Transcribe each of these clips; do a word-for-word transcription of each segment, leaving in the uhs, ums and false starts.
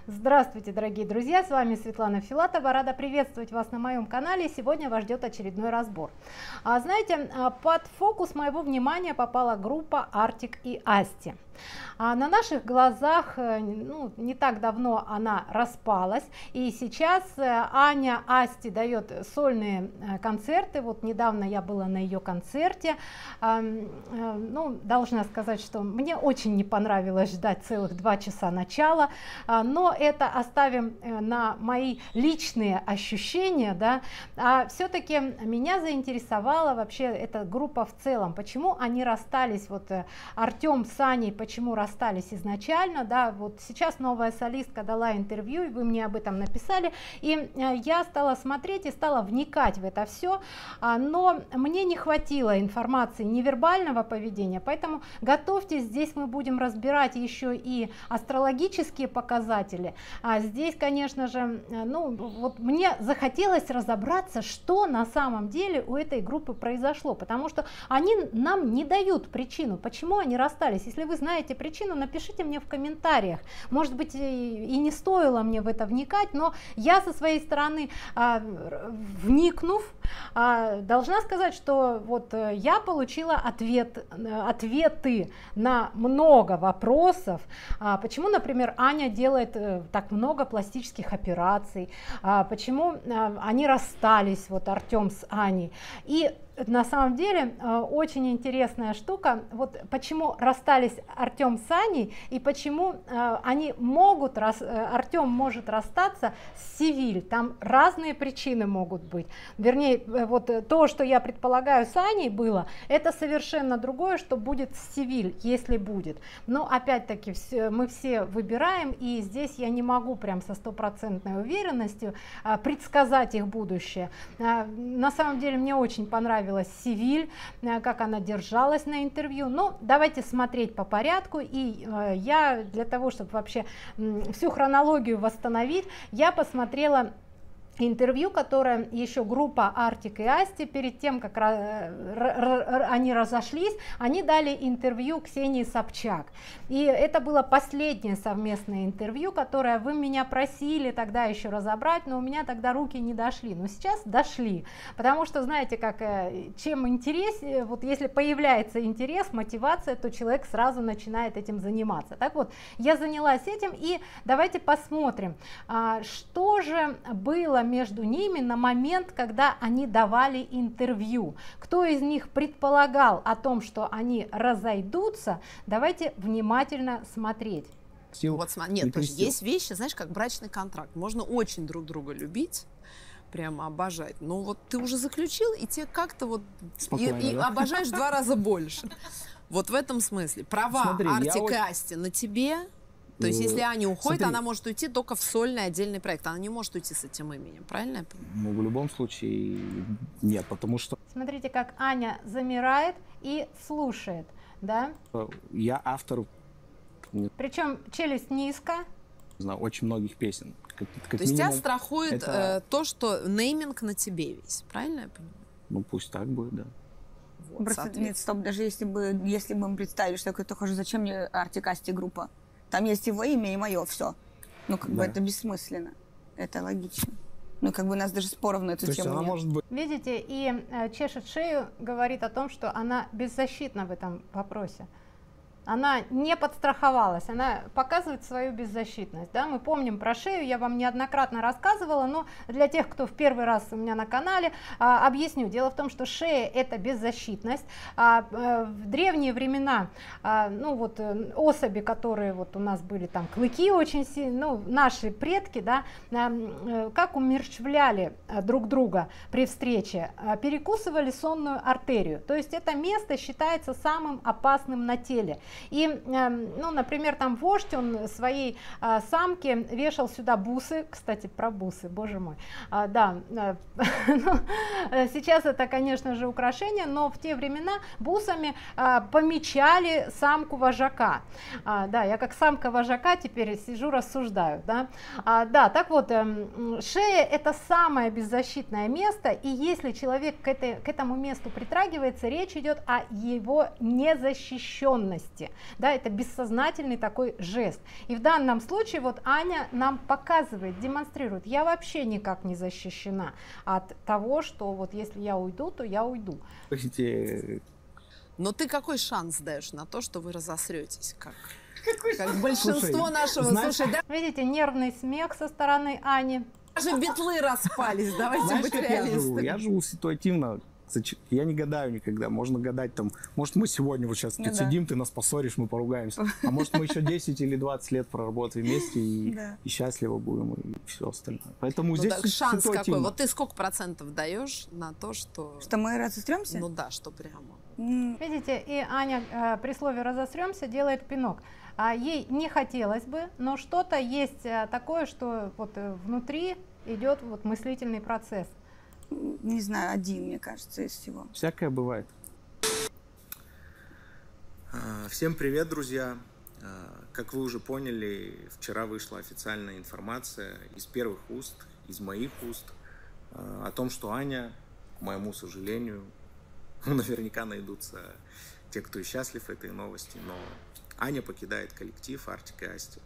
Здравствуйте, дорогие друзья, с вами Светлана Филатова, рада приветствовать вас на моем канале. Сегодня вас ждет очередной разбор. А, знаете, под фокус моего внимания попала группа Artik и Asti. А на наших глазах, ну, не так давно она распалась, и сейчас Аня Асти дает сольные концерты. Вот недавно я была на ее концерте. Ну, должна сказать, что мне очень не понравилось ждать целых два часа начала, но это оставим на мои личные ощущения, да. А все-таки меня заинтересовала вообще эта группа в целом, почему они расстались, вот Артем с Аней, почему расстались изначально, да. Вот сейчас новая солистка дала интервью, и вы мне об этом написали, и я стала смотреть и стала вникать в это все, но мне не хватило информации невербального поведения, поэтому готовьтесь, здесь мы будем разбирать еще и астрологические показатели. А здесь, конечно же, ну вот мне захотелось разобраться, что на самом деле у этой группы произошло, потому что они нам не дают причину, почему они расстались. Если вы знаете причину, напишите мне в комментариях. Может быть, и не стоило мне в это вникать, но я со своей стороны, вникнув, должна сказать, что вот я получила ответ, ответы на много вопросов, почему, например, Аня делает так много пластических операций, почему они расстались, вот Артем с Аней. И на самом деле очень интересная штука, вот почему расстались Артем с Аней и почему они могут, Артем может расстаться с Севиль. Там разные причины могут быть. Вернее, вот то, что я предполагаю с Аней было, это совершенно другое, что будет с Севиль, если будет. Но опять-таки мы все выбираем, и здесь я не могу прям со стопроцентной уверенностью предсказать их будущее. На самом деле мне очень понравилось Севиль, как она держалась на интервью. Но давайте смотреть по порядку, и э, я для того, чтобы вообще э, всю хронологию восстановить, я посмотрела интервью, которое еще группа Artik и Asti перед тем, как они разошлись, они дали интервью Ксении Собчак. И это было последнее совместное интервью, которое вы меня просили тогда еще разобрать, но у меня тогда руки не дошли. Но сейчас дошли, потому что, знаете, как чем интерес, вот если появляется интерес, мотивация, то человек сразу начинает этим заниматься. Так вот, я занялась этим, и давайте посмотрим, что же было между ними на момент, когда они давали интервью. Кто из них предполагал о том, что они разойдутся? Давайте внимательно смотреть. Вот, нет, то есть есть вещи, знаешь, как брачный контракт. Можно очень друг друга любить, прямо обожать. Но вот ты уже заключил, и тебе как-то вот и, и да? обожаешь в два раза больше. Вот в этом смысле. Права Artik и Asti на тебе. То есть, если Аня уходит, Смотри. она может уйти только в сольный отдельный проект. Она не может уйти с этим именем, правильно я понимаю? Ну, в любом случае, нет, потому что... Смотрите, как Аня замирает и слушает, да? Я автор... Причем челюсть низко. Знаю, очень многих песен. Как, как то есть, тебя страхует это... э, то, что нейминг на тебе весь, правильно я понимаю? Ну, пусть так будет, да. Вот, Просто, нет, стоп, даже если бы, если бы мы представили, что такое, то хожу, зачем мне Artik Asti группа? Там есть его имя и мое, все. Ну, как да. бы это бессмысленно. Это логично. Ну, как бы у нас даже споров на эту То тему нет. Может быть... Видите, и э, чешет шею, говорит о том, что она беззащитна в этом вопросе. Она не подстраховалась, она показывает свою беззащитность. Да? Мы помним про шею, я вам неоднократно рассказывала, но для тех, кто в первый раз у меня на канале, а, объясню. Дело в том, что шея – это беззащитность. А, а, в древние времена, а, ну вот особи, которые вот у нас были, там клыки очень сильные, ну наши предки, да, а, как умерщвляли друг друга при встрече, а, перекусывали сонную артерию. То есть это место считается самым опасным на теле. И, ну, например, там вождь, он своей а, самке вешал сюда бусы, кстати, про бусы, боже мой, а, да, а, ну, сейчас это, конечно же, украшение, но в те времена бусами а, помечали самку вожака, а, да, я как самка вожака теперь сижу, рассуждаю, да, а, да, так вот, э, шея – это самое беззащитное место, и если человек к, этой, к этому месту притрагивается, речь идет о его незащищенности. событие, да, это бессознательный такой жест. И в данном случае вот Аня нам показывает, демонстрирует, я вообще никак не защищена от того, что вот если я уйду, то я уйду. Но ты какой шанс даешь на то, что вы разосретесь? Как, как большинство Слушай, нашего... Знаешь, Слушай, да? Видите, нервный смех со стороны Ани. Даже битлы распались, давайте Знаешь, быть как я живу? реалистами. Я живу ситуативно. Я не гадаю никогда. Можно гадать там, может, мы сегодня вот сейчас ну, тут да. сидим, ты нас поссоришь, мы поругаемся. А может, мы еще десять или двадцать лет проработаем вместе и, да. и счастливо будем, и все остальное. Поэтому ну, здесь шанс какой? Вот ты сколько процентов даешь на то, что... Что мы разостремся? Ну да, что прямо. Видите, и Аня э, при слове «разосремся» делает пинок. А ей не хотелось бы, но что-то есть э, такое, что вот э, внутри идет вот мыслительный процесс. Не знаю, один, мне кажется, из всего. Всякое бывает. Всем привет, друзья! Как вы уже поняли, вчера вышла официальная информация из первых уст, из моих уст, о том, что Аня, к моему сожалению, наверняка найдутся те, кто и счастлив этой новости, но Аня покидает коллектив Артик и Асти.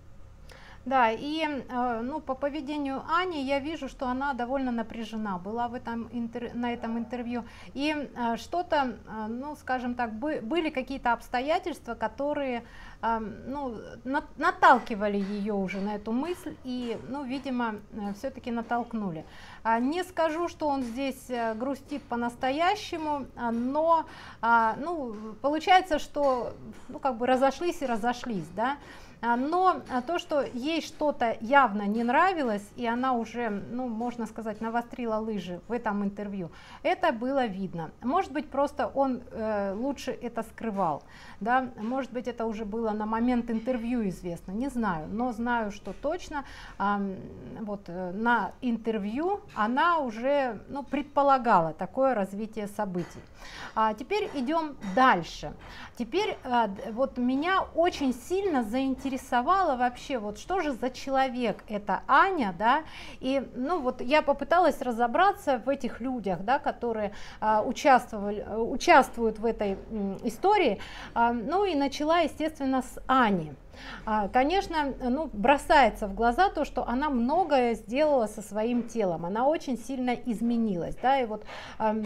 Да, и ну, по поведению Ани я вижу, что она довольно напряжена была в этом интер... на этом интервью. И что-то, ну, скажем так, были какие-то обстоятельства, которые ну, наталкивали ее уже на эту мысль и, ну, видимо, все-таки натолкнули. Не скажу, что он здесь грустит по-настоящему, но ну, получается, что ну, как бы разошлись и разошлись, да. Но то, что ей что-то явно не нравилось, и она уже, ну, можно сказать, навострила лыжи в этом интервью, это было видно. Может быть, просто он э, лучше это скрывал, да? Может быть, это уже было на момент интервью известно, не знаю, но знаю, что точно э, вот, э, на интервью она уже, ну, предполагала такое развитие событий. А теперь идем дальше. Теперь э, вот меня очень сильно заинтересовало интересовало вообще, вот что же за человек это Аня, да, и ну вот я попыталась разобраться в этих людях, да, которые а, участвовали, участвуют в этой м, истории, а, ну и начала, естественно, с Ани. Конечно, ну, бросается в глаза то, что она многое сделала со своим телом, она очень сильно изменилась, да, и вот,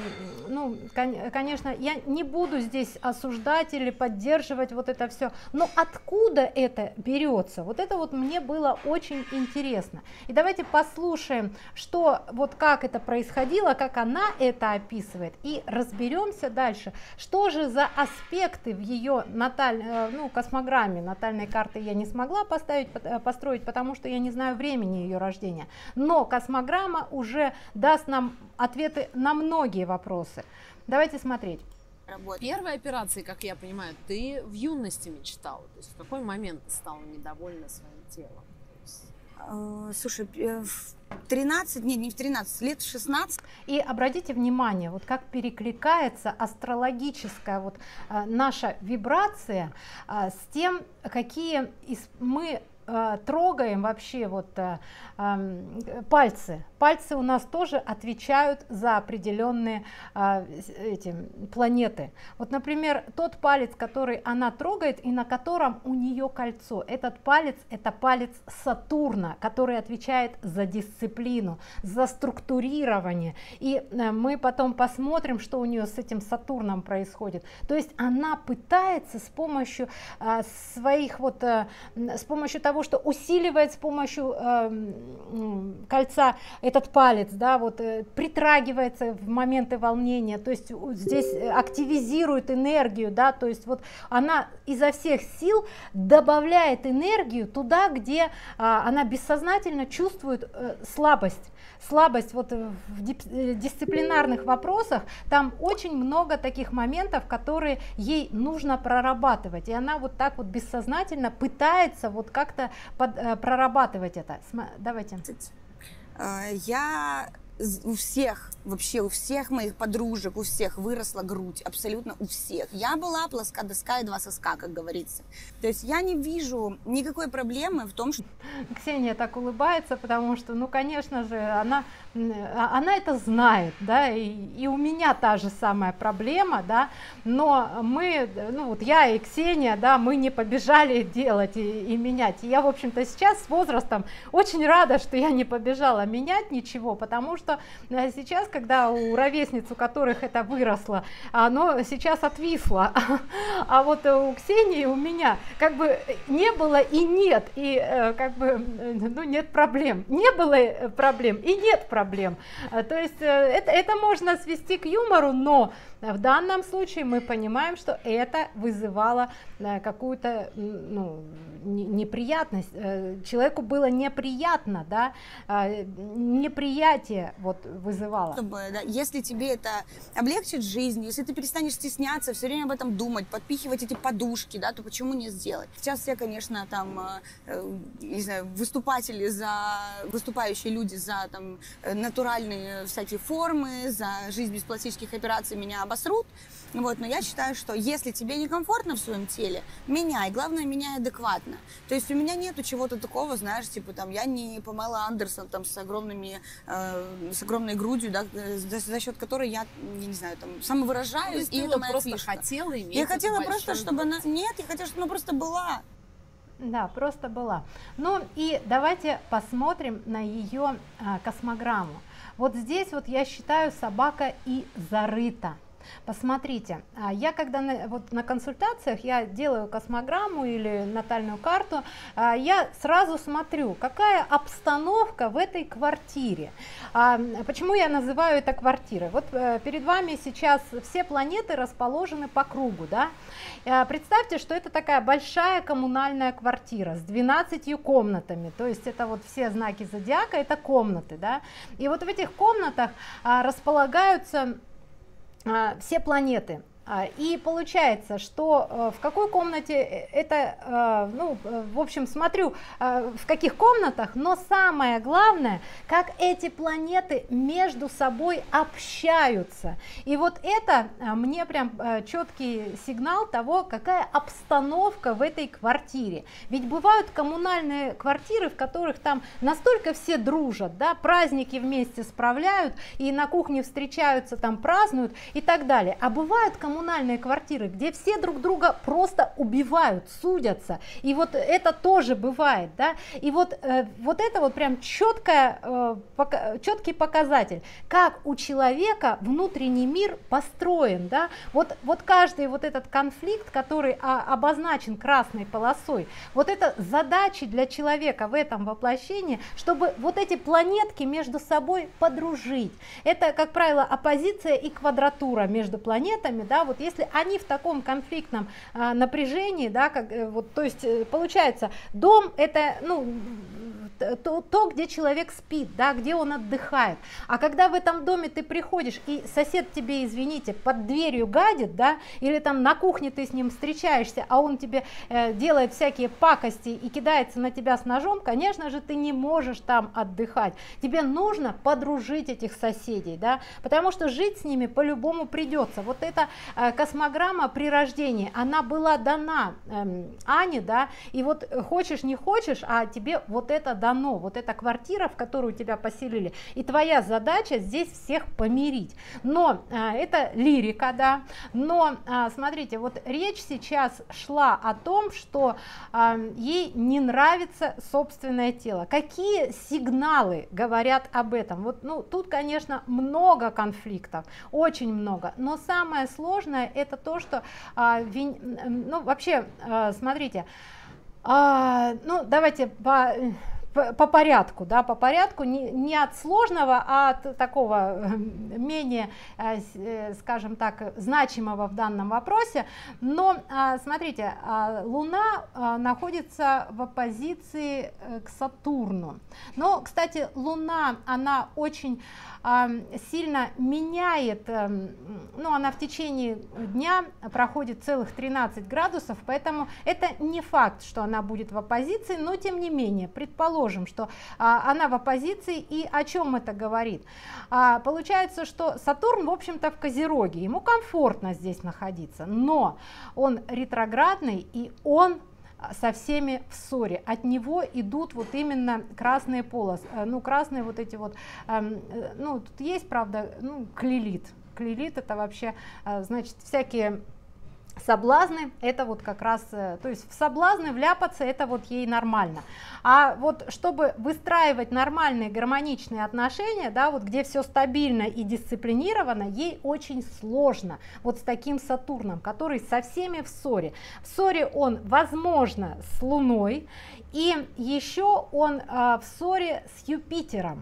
ну, конечно, я не буду здесь осуждать или поддерживать вот это все, но откуда это берется, вот это вот мне было очень интересно. И давайте послушаем, что, вот как это происходило, как она это описывает, и разберемся дальше, что же за аспекты в ее наталь, ну, космограмме, натальной карты я не смогла поставить, построить, потому что я не знаю времени ее рождения, но космограмма уже даст нам ответы на многие вопросы. Давайте смотреть. Первой операции, как я понимаю, ты в юности мечтала, то есть в какой момент ты стала недовольна своим телом? Слушай, в тринадцать, нет, не в тринадцать, лет в шестнадцать. И обратите внимание, вот как перекликается астрологическая вот э, наша вибрация э, с тем, какие из, мы э, трогаем вообще вот э, э, пальцы. Пальцы у нас тоже отвечают за определенные э, эти планеты. Вот, например, тот палец, который она трогает и на котором у нее кольцо, этот палец — это палец Сатурна, который отвечает за дисциплину, за структурирование. И э, мы потом посмотрим, что у нее с этим Сатурном происходит. То есть она пытается с помощью э, своих вот, э, с помощью того, что усиливает с помощью э, кольца этот палец, да, вот э, притрагивается в моменты волнения, то есть здесь активизирует энергию, да, то есть вот она изо всех сил добавляет энергию туда, где э, она бессознательно чувствует э, слабость. Слабость вот в дисциплинарных вопросах, там очень много таких моментов, которые ей нужно прорабатывать, и она вот так вот бессознательно пытается вот как-то прорабатывать это. Давайте. Я у всех, вообще у всех моих подружек, у всех выросла грудь, абсолютно у всех. Я была плоска доска и два соска, как говорится. То есть я не вижу никакой проблемы в том, что... Ксения так улыбается, потому что, ну, конечно же, она, она это знает, да, и, и у меня та же самая проблема, да, но мы, ну, вот я и Ксения, да, мы не побежали делать и, и менять. И я, в общем-то, сейчас с возрастом очень рада, что я не побежала менять ничего, потому что сейчас, когда у ровесниц, у которых это выросло, оно сейчас отвисло, а вот у Ксении, у меня как бы не было и нет, и как бы, ну, нет проблем, не было проблем и нет проблем, то есть это, это можно свести к юмору, но в данном случае мы понимаем, что это вызывало какую-то, ну, неприятность, человеку было неприятно, да, неприятие вот вызывало. Чтобы, да, если тебе это облегчит жизнь, если ты перестанешь стесняться, все время об этом думать, подпихивать эти подушки, да, то почему не сделать? Сейчас все, конечно, там, не знаю, выступатели за, выступающие люди за там натуральные всякие формы, за жизнь без пластических операций меня обосрут, вот, но я считаю, что если тебе некомфортно в своем теле, меняй, главное, меняй адекватно. То есть у меня нету чего-то такого, знаешь, типа там, я не Памела Андерсон там с огромными, э, с огромной грудью, да, за, за счет которой я, я не знаю, там, самовыражаюсь, и это моя просто фишка. хотела иметь. Я хотела просто, чтобы она, нет, я хотела, чтобы она просто была. Да, просто была. Ну и давайте посмотрим на ее а, космограмму. Вот здесь вот я считаю, собака и зарыта. Посмотрите, я когда на, вот на консультациях я делаю космограмму или натальную карту, я сразу смотрю, какая обстановка в этой квартире. Почему я называю это квартирой? Вот перед вами сейчас все планеты расположены по кругу, да? Представьте, что это такая большая коммунальная квартира с двенадцатью комнатами, то есть это вот все знаки зодиака, это комнаты, да? И вот в этих комнатах располагаются все планеты. И получается, что в какой комнате это, ну, в общем, смотрю, в каких комнатах, но самое главное, как эти планеты между собой общаются. И вот это мне прям четкий сигнал того, какая обстановка в этой квартире. Ведь бывают коммунальные квартиры, в которых там настолько все дружат, да, праздники вместе справляют, и на кухне встречаются, там празднуют и так далее. А бывают коммунальные коммунальные квартиры, где все друг друга просто убивают, судятся, и вот это тоже бывает, да, и вот, э, вот это вот прям четкая, э, пока, четкий показатель, как у человека внутренний мир построен, да, вот, вот каждый вот этот конфликт, который а, обозначен красной полосой, вот это задачи для человека в этом воплощении, чтобы вот эти планетки между собой подружить. Это, как правило, оппозиция и квадратура между планетами, да, вот если они в таком конфликтном а, напряжении, да, как, вот, то есть получается, дом это, ну, то, то, где человек спит, да, где он отдыхает, а когда в этом доме ты приходишь и сосед тебе, извините, под дверью гадит, да, или там на кухне ты с ним встречаешься, а он тебе э, делает всякие пакости и кидается на тебя с ножом, конечно же, ты не можешь там отдыхать, тебе нужно подружить этих соседей, да, потому что жить с ними по-любому придется. Вот эта э, космограмма при рождении, она была дана э, Ане, да, и вот хочешь не хочешь, а тебе вот это дано, вот эта квартира, в которую тебя поселили, и твоя задача здесь всех помирить. Но а, это лирика, да, но а, смотрите, вот речь сейчас шла о том, что а, ей не нравится собственное тело. Какие сигналы говорят об этом? Вот, ну, тут, конечно, много конфликтов, очень много, но самое сложное это то, что, а, вин... ну, вообще, а, смотрите, а, ну, давайте по... по порядку, да, по порядку, не, не от сложного, а от такого менее, скажем так, значимого в данном вопросе. Но смотрите, Луна находится в оппозиции к Сатурну. Но, кстати, Луна, она очень сильно меняет, ну, она в течение дня проходит целых тринадцать градусов, поэтому это не факт, что она будет в оппозиции, но тем не менее, предположим, предположим, что а, она в оппозиции, и о чем это говорит? А, получается, что Сатурн, в общем-то, в Козероге, ему комфортно здесь находиться, но он ретроградный, и он со всеми в ссоре. От него идут вот именно красные полосы, ну красные вот эти вот, эм, ну тут есть, правда, ну клилит. Клилит это вообще, значит, всякие соблазны, это вот как раз, то есть в соблазны вляпаться, это вот ей нормально. А вот чтобы выстраивать нормальные гармоничные отношения, да, вот где все стабильно и дисциплинировано, ей очень сложно вот с таким Сатурном, который со всеми в ссоре. В ссоре он, возможно, с Луной, и еще он а, в ссоре с Юпитером.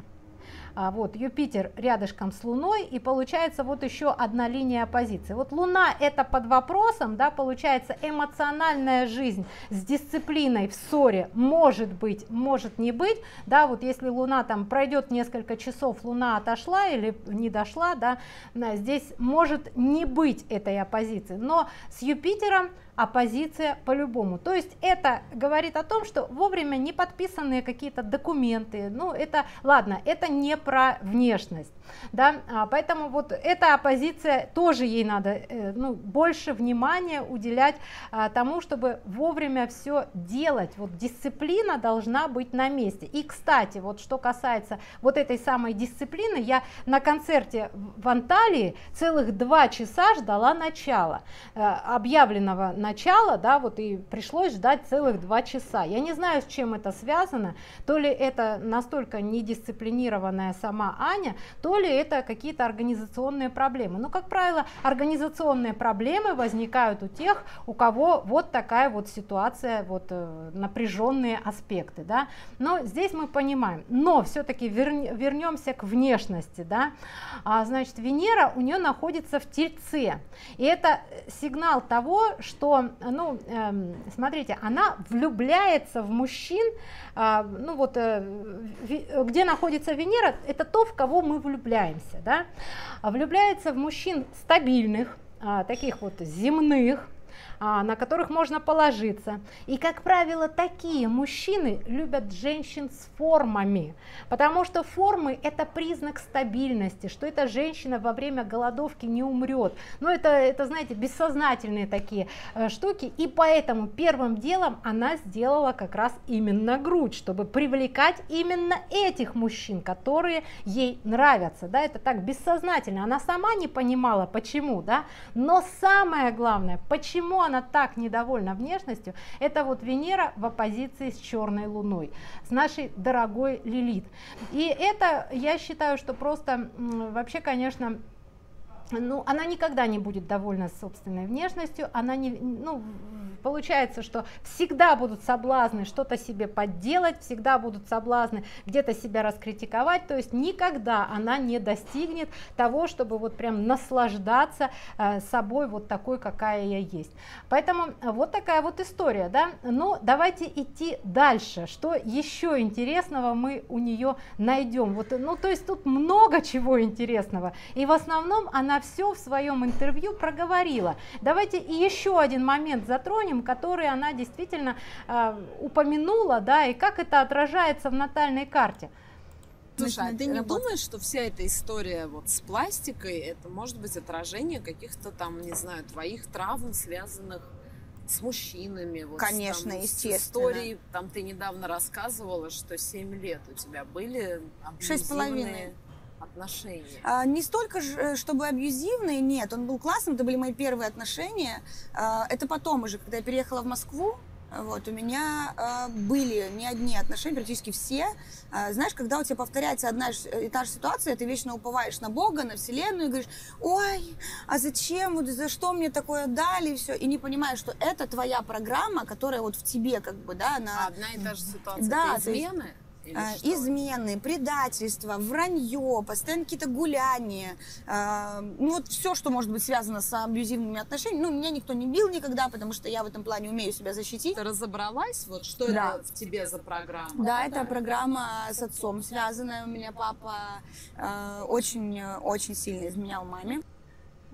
А вот Юпитер рядышком с Луной, и получается вот еще одна линия оппозиции. Вот Луна это под вопросом, да, получается эмоциональная жизнь с дисциплиной в ссоре может быть, может не быть, да, вот если Луна там пройдет несколько часов, Луна отошла или не дошла, да, здесь может не быть этой оппозиции, но с Юпитером оппозиция по-любому. То есть это говорит о том, что вовремя не подписанные какие-то документы, ну это, ладно, это не про внешность, да, а, поэтому вот эта оппозиция, тоже ей надо э, ну, больше внимания уделять а, тому, чтобы вовремя все делать, вот дисциплина должна быть на месте. И, кстати, вот что касается вот этой самой дисциплины, я на концерте в Анталии целых два часа ждала начала, э, объявленного начала, да, вот и пришлось ждать целых два часа. Я не знаю, с чем это связано, то ли это настолько недисциплинированная сама Аня, то ли это какие-то организационные проблемы. Но, как правило, организационные проблемы возникают у тех, у кого вот такая вот ситуация, вот э, напряженные аспекты, да. Но здесь мы понимаем, но все-таки верн, вернемся к внешности, да. А, значит, Венера у нее находится в Тельце, и это сигнал того, что, ну, э, смотрите, она влюбляется в мужчин, э, ну вот, э, где находится Венера, это то, в кого мы влюбляемся, да, влюбляется в мужчин стабильных, э, таких вот земных, на которых можно положиться. И, как правило, такие мужчины любят женщин с формами, потому что формы это признак стабильности, что эта женщина во время голодовки не умрет. Но это, это, знаете, бессознательные такие э, штуки, и поэтому первым делом она сделала как раз именно грудь, чтобы привлекать именно этих мужчин, которые ей нравятся, да, это так бессознательно, она сама не понимала почему, да, но самое главное, почему она так недовольна внешностью, это вот Венера в оппозиции с черной Луной, с нашей дорогой Лилит. И это, я считаю, что просто вообще, конечно, ну, она никогда не будет довольна собственной внешностью, она не, ну, получается, что всегда будут соблазны что-то себе подделать, всегда будут соблазны где-то себя раскритиковать, то есть никогда она не достигнет того, чтобы вот прям наслаждаться э, собой вот такой, какая я есть. Поэтому вот такая вот история, да. Но давайте идти дальше, что еще интересного мы у нее найдем. Вот, ну, то есть тут много чего интересного, и в основном она все в своем интервью проговорила. Давайте и еще один момент затронем, который она действительно э, упомянула, да, и как это отражается в натальной карте. Слушай, а ты не думаешь, что вся эта история вот с пластикой, это может быть отражение каких-то там, не знаю, твоих травм, связанных с мужчинами? Вот, конечно, там, естественно. С историей, там ты недавно рассказывала, что семь лет у тебя были абьюзивные отношения. А, не столько, чтобы абьюзивные, нет, он был классным, это были мои первые отношения. А, это потом уже, когда я переехала в Москву, вот, у меня э, были не одни отношения, практически все. Э, знаешь, когда у тебя повторяется одна и та же ситуация, ты вечно уповаешь на Бога, на Вселенную и говоришь: ой, а зачем, вот за что мне такое дали, и все. И не понимаешь, что это твоя программа, которая вот в тебе как бы, да, она... Одна и та же ситуация, да, это измены? Э, измены, предательство, вранье, постоянно какие-то гуляния, э, ну вот все, что может быть связано с абьюзивными отношениями. Ну, меня никто не бил никогда, потому что я в этом плане умею себя защитить. Ты разобралась, вот что да. это в тебе за программа? Да, это программа с отцом связанная. У меня папа очень-очень э, сильно изменял маме.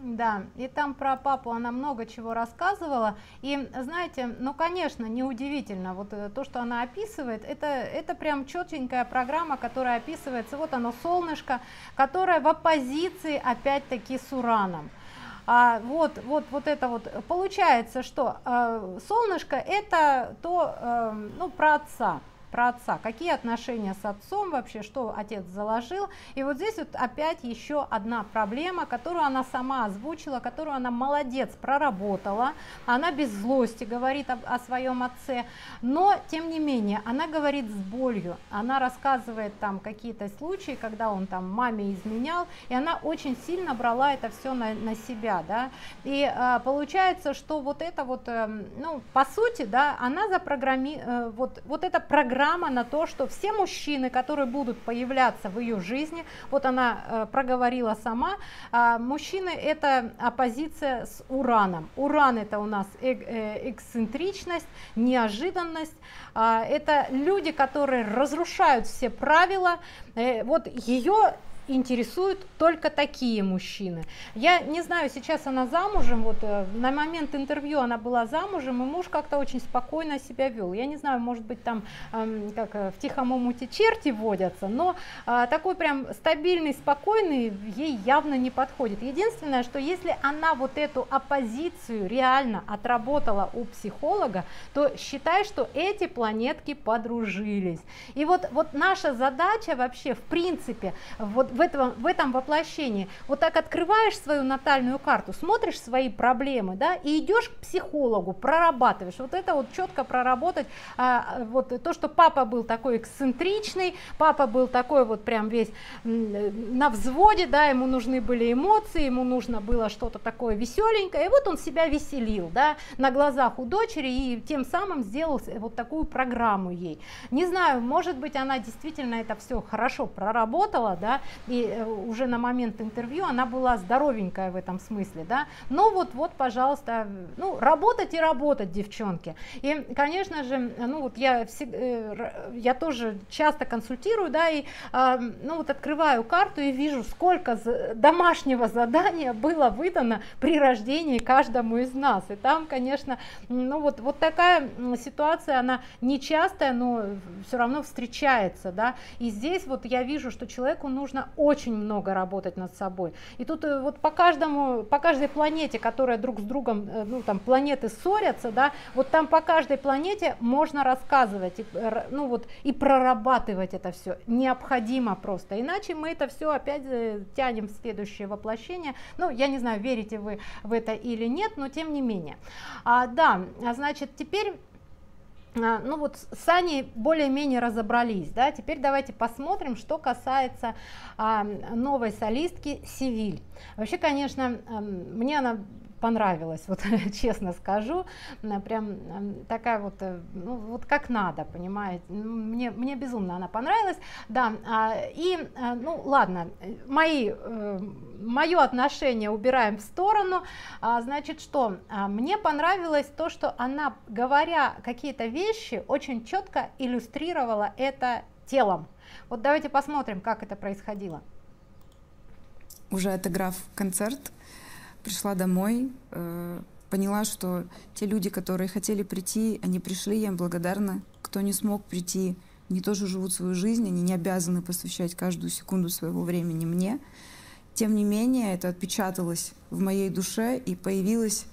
Да, и там про папу она много чего рассказывала, и знаете, ну конечно, неудивительно, вот то, что она описывает, это, это прям четенькая программа, которая описывается, вот оно солнышко, которое в оппозиции опять-таки с Ураном. А, вот, вот, вот это вот, получается, что э, солнышко это то, э, ну, про отца. Про отца, какие отношения с отцом вообще, что отец заложил. И вот здесь вот опять еще одна проблема, которую она сама озвучила, которую она молодец проработала. Она без злости говорит об, о своем отце, но тем не менее она говорит с болью. Она рассказывает там какие-то случаи, когда он там маме изменял, и она очень сильно брала это все на, на себя, да. И а, получается, что вот это вот, э, ну, по сути, да, она запрограммировала, э, вот, вот эта программа на то, что все мужчины, которые будут появляться в ее жизни, вот она э, проговорила сама, э, мужчины это оппозиция с Ураном. Уран это у нас э, э, эксцентричность, неожиданность, э, это люди, которые разрушают все правила, э, вот ее интересуют только такие мужчины. Я не знаю, сейчас она замужем, вот на момент интервью она была замужем, и муж как-то очень спокойно себя вел. Я не знаю, может быть там э, как в тихом омуте черти водятся, но э, такой прям стабильный, спокойный ей явно не подходит. Единственное, что если она вот эту оппозицию реально отработала у психолога, то считай, что эти планетки подружились. И вот, вот наша задача вообще, в принципе, вот в этом, в этом воплощении, вот так открываешь свою натальную карту, смотришь свои проблемы, да, и идешь к психологу, прорабатываешь, вот это вот четко проработать, а, вот то, что папа был такой эксцентричный, папа был такой вот прям весь на взводе, да, ему нужны были эмоции, ему нужно было что-то такое веселенькое, и вот он себя веселил, да, на глазах у дочери, и тем самым сделал вот такую программу ей. Не знаю, может быть, она действительно это все хорошо проработала, да, и уже на момент интервью она была здоровенькая в этом смысле, да, но вот, вот, пожалуйста, ну, работать и работать, девчонки. И, конечно же, ну, вот я, я тоже часто консультирую, да, и, ну, вот открываю карту и вижу, сколько домашнего задания было выдано при рождении каждому из нас, и там, конечно, ну, вот, вот такая ситуация, она нечастая, но все равно встречается, да, и здесь вот я вижу, что человеку нужно очень много работать над собой. И тут вот по каждому, по каждой планете, которая друг с другом, ну там планеты ссорятся, да, вот там по каждой планете можно рассказывать, и, ну вот и прорабатывать это все. Необходимо просто. Иначе мы это все опять тянем в следующее воплощение. Ну, я не знаю, верите вы в это или нет, но тем не менее. А, да, значит, теперь ну вот с Аней более-менее разобрались, да, теперь давайте посмотрим, что касается а, новой солистки Севиль. Вообще, конечно, мне она понравилась, вот честно скажу, прям такая вот, ну вот как надо, понимаете, мне, мне безумно она понравилась, да, и, ну ладно, мои, мое отношение убираем в сторону, значит, что мне понравилось то, что она, говоря какие-то вещи, очень четко иллюстрировала это телом. Вот давайте посмотрим, как это происходило. Уже отыграв концерт, пришла домой, э, поняла, что те люди, которые хотели прийти, они пришли, я им благодарна. Кто не смог прийти, они тоже живут свою жизнь, они не обязаны посвящать каждую секунду своего времени мне. Тем не менее, это отпечаталось в моей душе и появилось...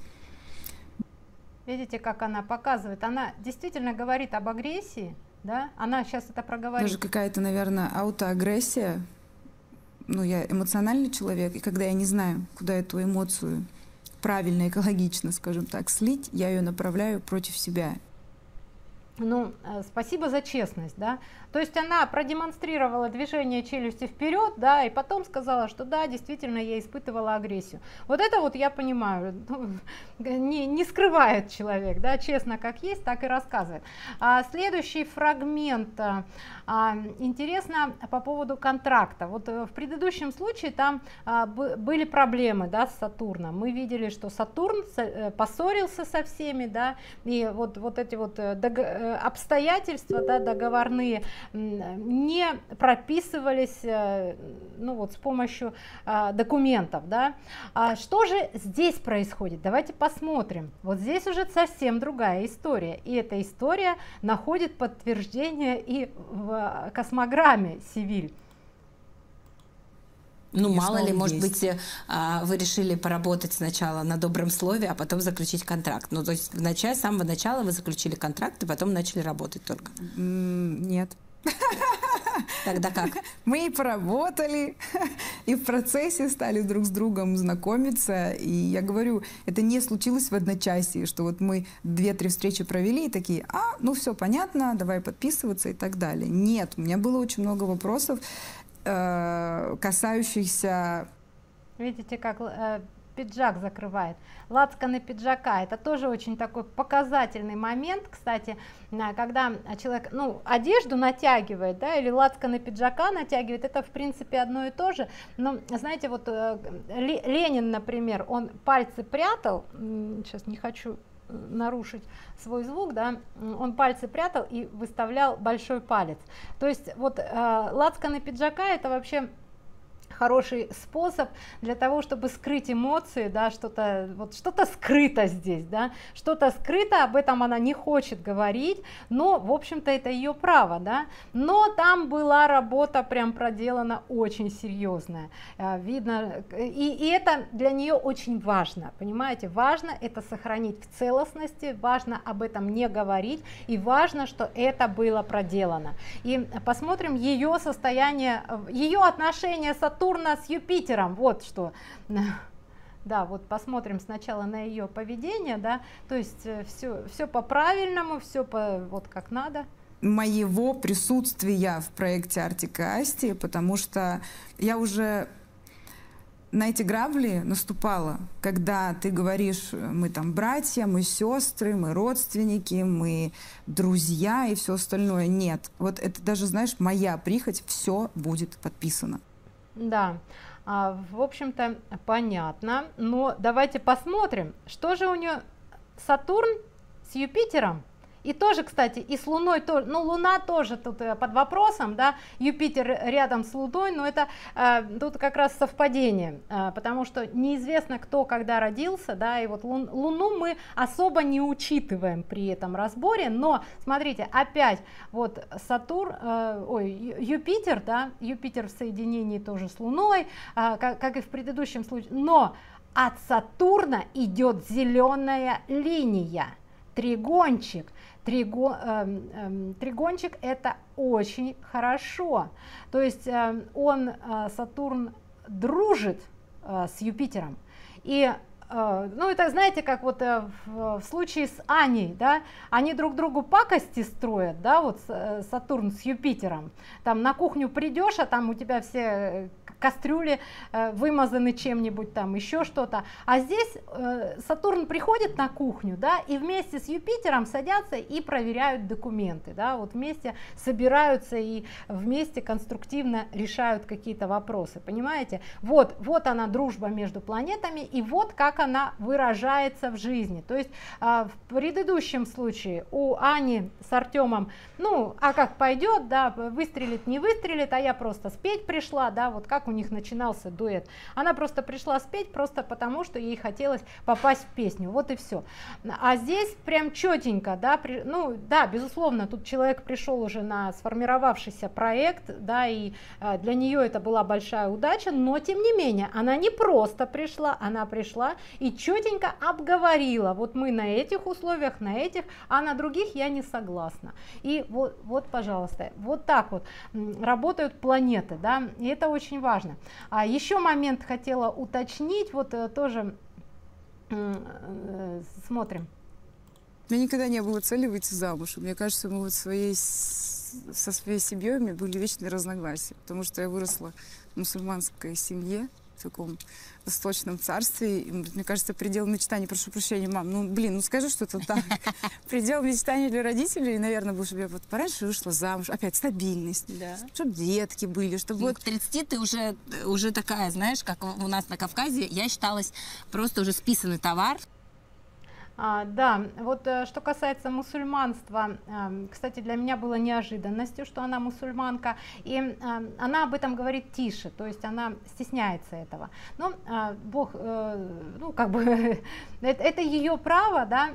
Видите, как она показывает? Она действительно говорит об агрессии, да? Она сейчас это проговорит. Даже какая-то, наверное, аутоагрессия. Ну, я эмоциональный человек, и когда я не знаю, куда эту эмоцию правильно, экологично, скажем так, слить, я ее направляю против себя. Ну, спасибо за честность, да. То есть она продемонстрировала движение челюсти вперед, да, и потом сказала, что да, действительно, я испытывала агрессию. Вот это вот я понимаю, ну, не, не скрывает человек, да, честно как есть, так и рассказывает. А, следующий фрагмент, а, интересно по поводу контракта. Вот в предыдущем случае там а, были проблемы, да, с Сатурном. Мы видели, что Сатурн поссорился со всеми, да, и вот, вот эти вот дог обстоятельства, да, договорные не прописывались, ну вот, с помощью документов, да. А что же здесь происходит? Давайте посмотрим. Вот здесь уже совсем другая история, и эта история находит подтверждение и в космограмме Севиль. Ну, мало ли, может быть, вы решили поработать сначала на добром слове, а потом заключить контракт. Ну, то есть в начале, с самого начала вы заключили контракт, и потом начали работать только. Нет. Тогда как? Мы и поработали, и в процессе стали друг с другом знакомиться. И я говорю, это не случилось в одночасье, что вот мы две-три встречи провели и такие, а, ну все понятно, давай подписываться и так далее. Нет, у меня было очень много вопросов, касающихся... Видите, как э, пиджак закрывает. Лацканы пиджака. Это тоже очень такой показательный момент, кстати, когда человек, ну, одежду натягивает, да, или лацканы пиджака натягивает, это, в принципе, одно и то же. Но, знаете, вот э, Ленин, например, он пальцы прятал, сейчас не хочу нарушить свой звук, да, он пальцы прятал и выставлял большой палец. То есть вот э, лацканы пиджака — это вообще хороший способ для того, чтобы скрыть эмоции, да, что-то вот что-то скрыто здесь, да, что-то скрыто, об этом она не хочет говорить, но, в общем-то, это ее право, да, но там была работа прям проделана очень серьезная, видно, и, и это для нее очень важно, понимаете, важно это сохранить в целостности, важно об этом не говорить, и важно, что это было проделано. И посмотрим ее состояние, ее отношения с Сатурна с Юпитером, вот что, да, вот посмотрим сначала на ее поведение, да, то есть все, все по-правильному, все по, вот как надо. Моего присутствия в проекте Артик и Асти, потому что я уже на эти грабли наступала, когда ты говоришь, мы там братья, мы сестры, мы родственники, мы друзья и все остальное. Нет, вот это даже, знаешь, моя прихоть, все будет подписано. Да, в общем-то, понятно, но давайте посмотрим, что же у нее Сатурн с Юпитером. И тоже, кстати, и с Луной тоже, ну, Луна тоже тут под вопросом, да, Юпитер рядом с Луной, но это э, тут как раз совпадение, э, потому что неизвестно, кто когда родился, да, и вот лун, Луну мы особо не учитываем при этом разборе, но, смотрите, опять, вот Сатурн, э, ой, Юпитер, да, Юпитер в соединении тоже с Луной, э, как, как и в предыдущем случае, но от Сатурна идет зеленая линия, тригончик. Триго, э, э, тригончик — это очень хорошо, то есть э, он, э, Сатурн, дружит э, с Юпитером, и э, ну это знаете, как вот э, в, в случае с Аней, да, они друг другу пакости строят, да, вот э, Сатурн с Юпитером, там на кухню придешь, а там у тебя все кастрюли э, вымазаны чем-нибудь там, еще что-то. А здесь э, Сатурн приходит на кухню, да, и вместе с Юпитером садятся и проверяют документы, да, вот вместе собираются и вместе конструктивно решают какие-то вопросы, понимаете? Вот, вот она, дружба между планетами, и вот как она выражается в жизни. То есть э, в предыдущем случае у Ани с Артемом, ну, а как пойдет, да, выстрелит, не выстрелит, а я просто спеть пришла, да, вот как у них начинался дуэт. Она просто пришла спеть просто потому, что ей хотелось попасть в песню, вот и все. А здесь прям четенько, да, при, ну да, безусловно, тут человек пришел уже на сформировавшийся проект, да, и а, для нее это была большая удача, но тем не менее, она не просто пришла, она пришла и четенько обговорила, вот мы на этих условиях, на этих, а на других я не согласна. И вот, вот, пожалуйста, вот так вот работают планеты, да, и это очень важно. А еще момент хотела уточнить, вот тоже э, смотрим. У меня никогда не было цели выйти замуж. Мне кажется, мы вот своей, со своей семьей у меня были вечные разногласия, потому что я выросла в мусульманской семье, в таком восточном царстве. И, мне кажется, предел мечтаний, прошу прощения, мам, ну, блин, ну скажи, что это так. Предел мечтаний для родителей, наверное, был, чтобы я вот пораньше вышла замуж. Опять стабильность, да. Чтобы детки были, чтобы... Вот к тридцати ты уже, уже такая, знаешь, как у нас на Кавказе, я считалась просто уже списанный товар. А, да, вот что касается мусульманства, кстати, для меня было неожиданностью, что она мусульманка, и она об этом говорит тише, то есть она стесняется этого. Но Бог, ну как бы, это, это ее право, да,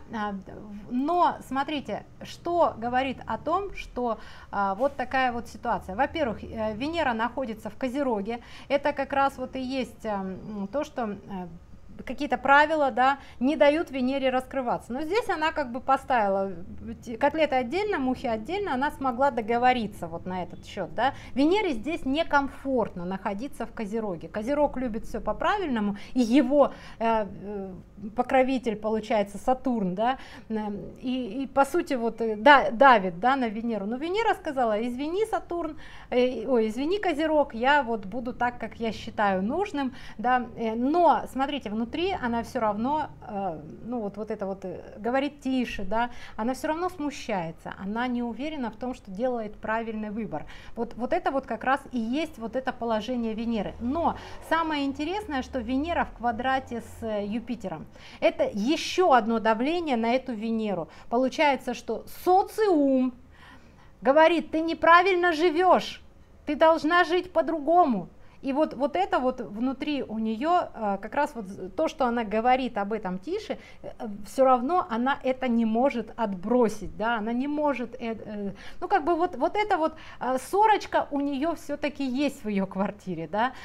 но смотрите, что говорит о том, что вот такая вот ситуация. Во-первых, Венера находится в Козероге, это как раз вот и есть то, что какие-то правила, да, не дают Венере раскрываться. Но здесь она как бы поставила котлеты отдельно, мухи отдельно, она смогла договориться вот на этот счет, да. Венере здесь некомфортно находиться в Козероге. Козерог любит все по-правильному, и его э, покровитель, получается, Сатурн, да, и, и по сути вот да, давит, да, на Венеру. Но Венера сказала: извини, Сатурн, э, ой, извини, Козерог, я вот буду так, как я считаю нужным, да, э, но смотрите, внутри она все равно, э, ну вот, вот это вот, э, говорит тише, да, она все равно смущается, она не уверена в том, что делает правильный выбор. Вот, вот это вот как раз и есть вот это положение Венеры. Но самое интересное, что Венера в квадрате с э, Юпитером. Это еще одно давление на эту Венеру. Получается, что социум говорит: ты неправильно живешь, ты должна жить по-другому. И вот, вот это вот внутри у нее как раз вот то, что она говорит об этом тише, все равно она это не может отбросить, да, она не может, ну как бы вот, вот эта вот сорочка у нее все-таки есть в ее квартире, да,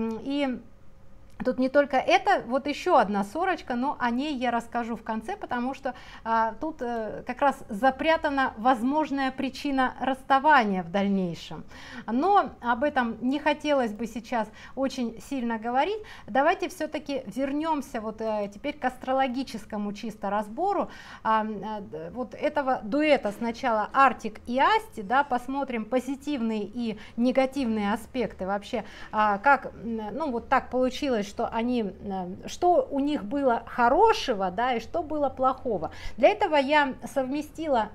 и тут не только это, вот еще одна сорочка, но о ней я расскажу в конце, потому что а, тут а, как раз запрятана возможная причина расставания в дальнейшем. Но об этом не хотелось бы сейчас очень сильно говорить. Давайте все-таки вернемся вот а, теперь к астрологическому чисто разбору а, а, вот этого дуэта сначала Артик и Асти, да, посмотрим позитивные и негативные аспекты вообще, а, как, ну вот так получилось, что они, что у них было хорошего, да, и что было плохого. Для этого я совместила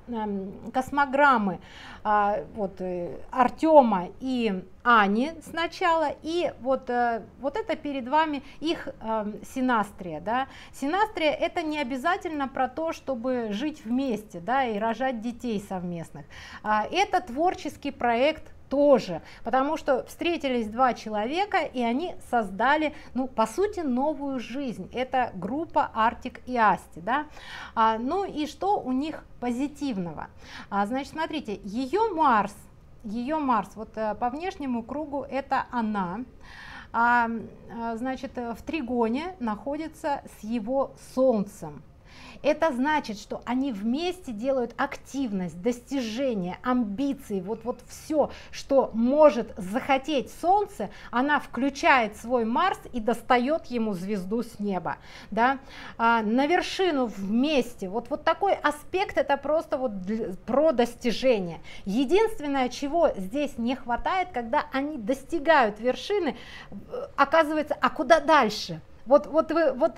космограммы вот Артема и Ани сначала, и вот, вот это перед вами их синастрия, да. Синастрия — это не обязательно про то, чтобы жить вместе, да, и рожать детей совместных. Это творческий проект тоже, потому что встретились два человека, и они создали, ну, по сути, новую жизнь. Это группа Артик и Асти, да. А, ну и что у них позитивного? А, значит, смотрите, ее Марс, ее Марс, вот по внешнему кругу это она, а, значит, в тригоне находится с его Солнцем. Это значит, что они вместе делают активность, достижения, амбиции, вот, вот все, что может захотеть Солнце, она включает свой Марс и достает ему звезду с неба, да? А, на вершину вместе. Вот, вот такой аспект, это просто вот про достижение. Единственное, чего здесь не хватает, когда они достигают вершины, оказывается, а куда дальше? Вот, вот, вот,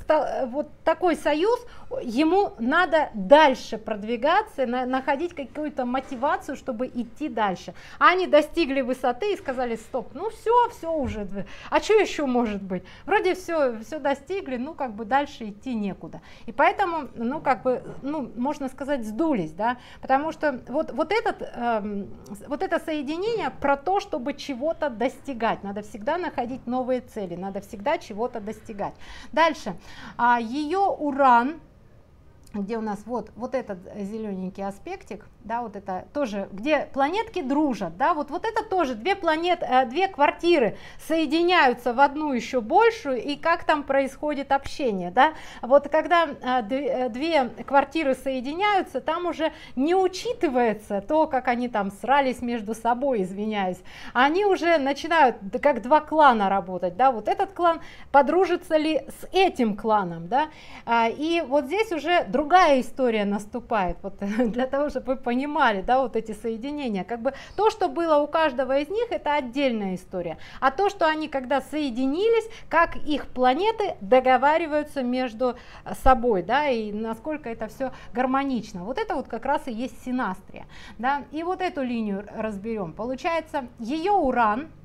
вот такой союз, ему надо дальше продвигаться, на, находить какую-то мотивацию, чтобы идти дальше. Они достигли высоты и сказали: стоп, ну все, все уже, а что еще может быть? Вроде все, все достигли, ну как бы дальше идти некуда. И поэтому, ну как бы, ну можно сказать, сдулись, да, потому что вот, вот, этот, эм, вот это соединение про то, чтобы чего-то достигать. Надо всегда находить новые цели, надо всегда чего-то достигать. Достигать. Дальше, а, ее Уран, где у нас вот, вот этот зелененький аспектик, да, вот это тоже, где планетки дружат, да, вот, вот это тоже две планеты, две квартиры соединяются в одну еще большую, и как там происходит общение, да, вот когда две квартиры соединяются, там уже не учитывается то, как они там срались между собой, извиняюсь, они уже начинают как два клана работать, да, вот этот клан подружится ли с этим кланом, да, и вот здесь уже другая другая история наступает, вот для того, чтобы вы понимали, да, вот эти соединения, как бы то, что было у каждого из них, это отдельная история, а то, что они когда соединились, как их планеты договариваются между собой, да, и насколько это все гармонично, вот это вот как раз и есть синастрия, да, и вот эту линию разберем. Получается, ее Уран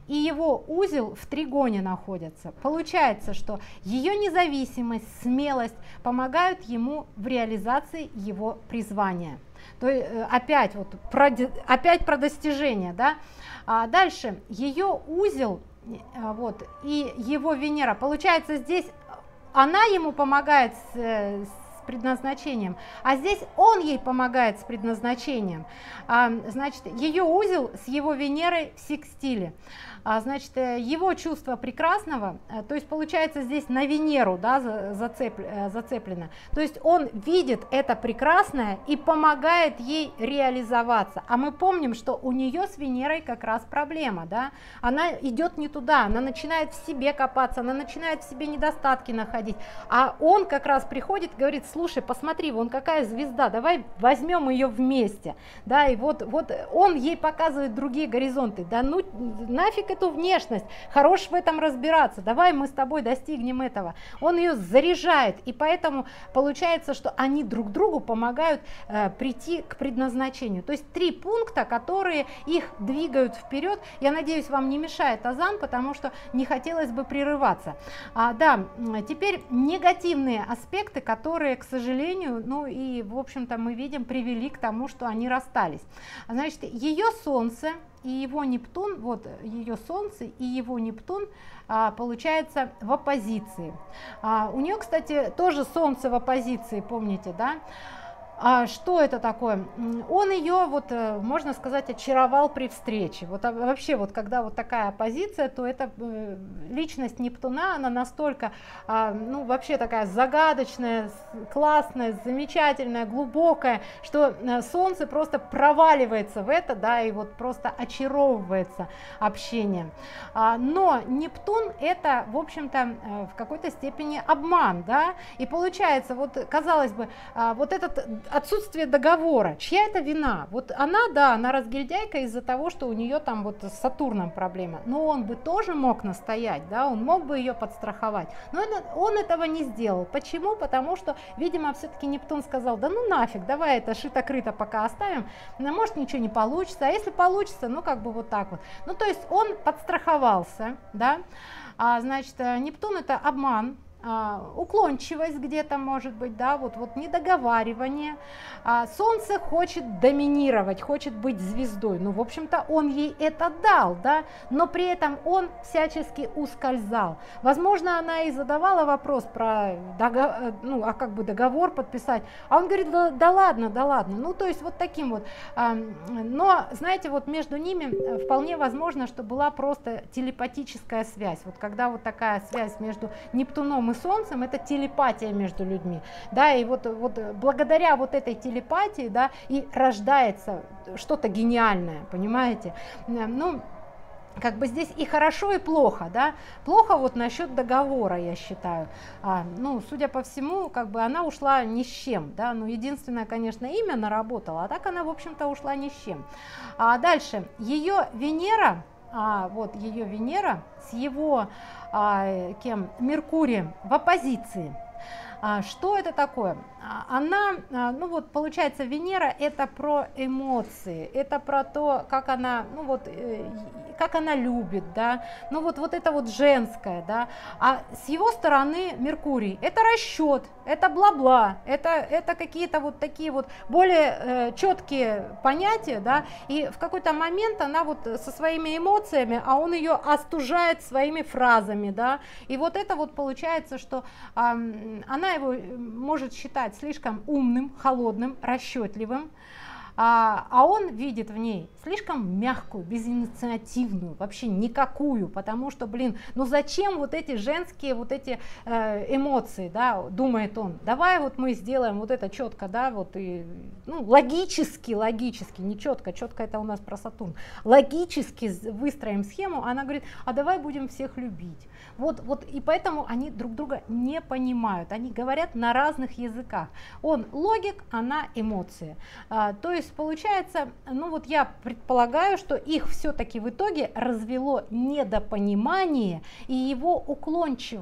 и его узел в тригоне находятся. Получается, что ее независимость, смелость помогают ему в реализации его призвания. То есть опять, вот, про, опять про достижение, да? А дальше ее узел вот, и его Венера, получается, здесь она ему помогает с, с предназначением, а здесь он ей помогает с предназначением. А, значит, ее узел с его Венерой в секстиле. А, значит, его чувство прекрасного, то есть получается здесь на Венеру, да, зацеп, зацеплено. То есть он видит это прекрасное и помогает ей реализоваться. А мы помним, что у нее с Венерой как раз проблема, да? Она идет не туда, она начинает в себе копаться, она начинает в себе недостатки находить. А он как раз приходит и говорит: слушай, посмотри, вон какая звезда, давай возьмем ее вместе. Да, и вот, вот он ей показывает другие горизонты. Да ну нафиг эту внешность, хорош в этом разбираться, давай мы с тобой достигнем этого. Он ее заряжает, и поэтому получается, что они друг другу помогают э, прийти к предназначению. То есть три пункта, которые их двигают вперед. Я надеюсь, вам не мешает азан, потому что не хотелось бы прерываться. А, да, теперь негативные аспекты, которые, к сожалению, ну и в общем-то мы видим, привели к тому, что они расстались. Значит, ее Солнце и его Нептун, вот ее Солнце и его Нептун, а, получается в оппозиции. А, у нее, кстати, тоже Солнце в оппозиции, помните, да? А что это такое? Он ее, вот, можно сказать, очаровал при встрече. Вот вообще, вот, когда вот такая оппозиция, то это личность Нептуна, она настолько, ну, вообще такая загадочная, классная, замечательная, глубокая, что Солнце просто проваливается в это, да, и вот просто очаровывается общением. Но Нептун это, в общем-то, в какой-то степени обман, да, и получается, вот, казалось бы, вот этот отсутствие договора, чья это вина? Вот она, да, она разгильдяйка из-за того, что у нее там вот с Сатурном проблема, но он бы тоже мог настоять, да, он мог бы ее подстраховать, но это, он этого не сделал. Почему? Потому что, видимо, все-таки Нептун сказал: да ну нафиг, давай это шито-крыто пока оставим, ну, может ничего не получится, а если получится, ну как бы вот так вот. Ну то есть он подстраховался, да, а, значит, Нептун это обман, уклончивость где-то может быть, да, вот, вот недоговаривание. А, Солнце хочет доминировать, хочет быть звездой, ну, в общем-то, он ей это дал, да, но при этом он всячески ускользал. Возможно, она и задавала вопрос про, договор, ну, а как бы договор подписать, а он говорит: да, да ладно, да ладно, ну, то есть вот таким вот. А, но, знаете, вот между ними вполне возможно, что была просто телепатическая связь. Вот когда вот такая связь между Нептуном и Солнцем, это телепатия между людьми, да, и вот, вот благодаря вот этой телепатии, да, и рождается что-то гениальное, понимаете, ну, как бы здесь и хорошо, и плохо, да, плохо вот насчет договора, я считаю, а, ну, судя по всему, как бы она ушла ни с чем, да, ну, единственное, конечно, имя наработала, а так она, в общем-то, ушла ни с чем. А дальше, ее Венера, а, вот ее Венера с его а, кем? Меркурием в оппозиции. А, что это такое? Она, ну вот получается, Венера это про эмоции, это про то, как она, ну вот, как она любит, да, ну вот, вот это вот женское, да, а с его стороны Меркурий это расчет, это бла-бла, это, это какие-то вот такие вот более э, четкие понятия, да, и в какой-то момент она вот со своими эмоциями, а он ее остужает своими фразами, да, и вот это вот получается, что э, она его может считать слишком умным, холодным, расчетливым, а, а он видит в ней слишком мягкую, безинициативную, вообще никакую, потому что, блин, ну зачем вот эти женские вот эти э, эмоции, да, думает он, давай вот мы сделаем вот это четко, да, вот и, ну, логически, логически, не четко, четко это у нас про Сатурн, логически выстроим схему, она говорит: а давай будем всех любить. Вот, вот, и поэтому они друг друга не понимают, они говорят на разных языках. Он логик, она эмоции. А, то есть получается, ну вот я предполагаю, что их все-таки в итоге развело недопонимание и его уклончивость в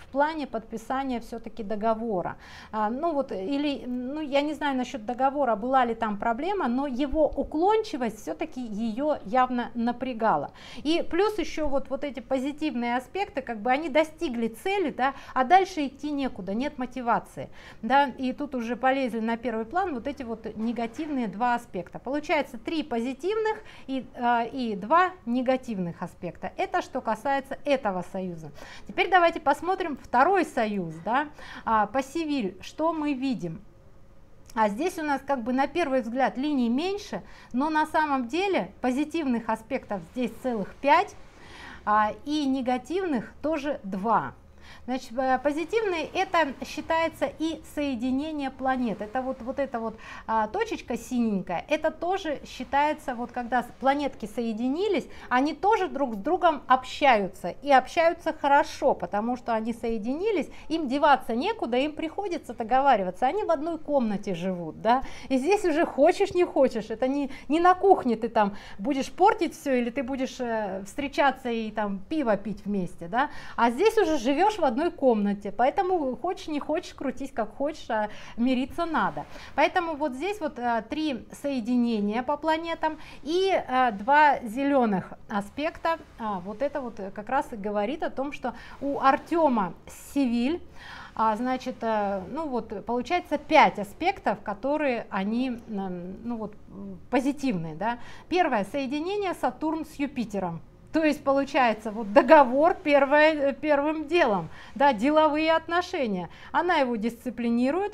плане подписания все-таки договора. А, ну вот, или, ну я не знаю насчет договора, была ли там проблема, но его уклончивость все-таки ее явно напрягала. И плюс еще вот, вот эти позитивные аспекты, как бы они достигли цели, да, а дальше идти некуда, нет мотивации, да, и тут уже полезли на первый план вот эти вот негативные два аспекта. Получается три позитивных и, э, и два негативных аспекта. Это что касается этого союза. Теперь давайте посмотрим второй союз, да, а, по Севиль, что мы видим. А здесь у нас как бы на первый взгляд линий меньше, но на самом деле позитивных аспектов здесь целых пять, а, и негативных тоже два. Значит, позитивный это считается и соединение планет. Это вот, вот эта вот а, точечка синенькая, это тоже считается, вот когда планетки соединились, они тоже друг с другом общаются. И общаются хорошо, потому что они соединились, им деваться некуда, им приходится договариваться. Они в одной комнате живут, да. И здесь уже хочешь, не хочешь, это не, не на кухне ты там будешь портить все, или ты будешь э, встречаться и там пиво пить вместе, да. А здесь уже живешь в одной комнате, поэтому хочешь не хочешь, крутись как хочешь, а мириться надо. Поэтому вот здесь вот а, три соединения по планетам и а, два зеленых аспекта. А, вот это вот как раз и говорит о том, что у Артема Севиль, а, значит, а, ну вот получается пять аспектов, которые они, ну вот, позитивные, да. Первое соединение Сатурн с Юпитером. То есть получается вот договор первое, первым делом, да, деловые отношения. Она его дисциплинирует,